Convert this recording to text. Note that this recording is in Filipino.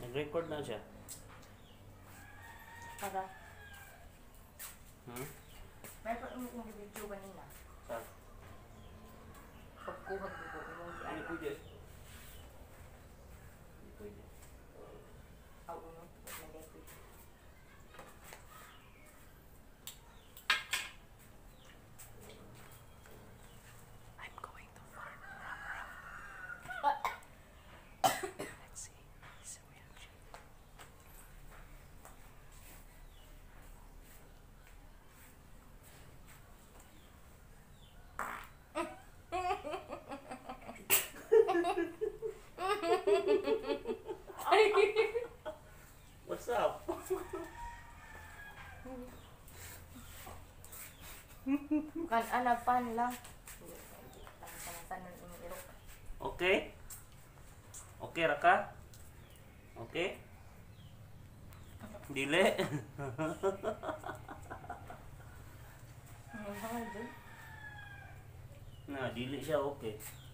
Nag-record na siya. Para. Hmm? May pa yung video kanina. Sa? Pagkuhag ko yung si Hindi Ana. pwede. Hindi pwede. Ako no, hindi pwede. I'm going to farm. Let's see his reaction. What's up? Kan ana pan lang. Tangan-tangan yung irok. Okay? Okay ra ka? Okay? Dili. Ang mahal dun. Na, dili siya okay.